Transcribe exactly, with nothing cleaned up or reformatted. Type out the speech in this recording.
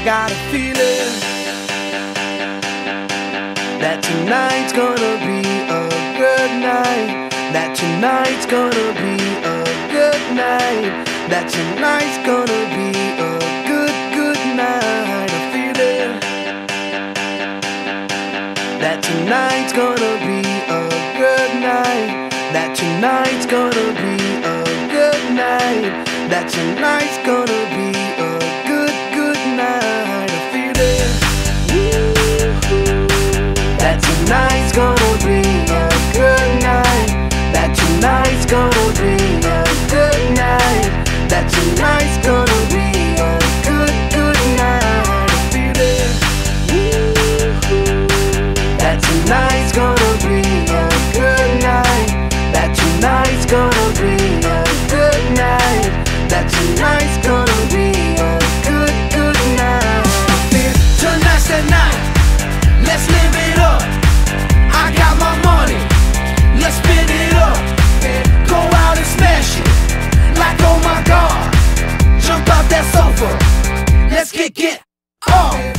got a feeling that tonight's gonna be a good night. That tonight's gonna be a good night. That tonight's gonna be a good, good night. A feeling that tonight's gonna be a good night. That tonight's gonna be a good night. That tonight's gonna be a good, good night. A feeling that tonight's gonna be a good night. That tonight's gonna be a good night. That tonight's gonna be a good, good night. A feeling that tonight's gonna be a good night. That tonight's gonna be a good night. That tonight's gonna be a good, good night. Tonight's the night, let's live it up. I got my money, let's spin it up. Go out and smash it, like oh my God. Jump out that sofa, let's kick it off.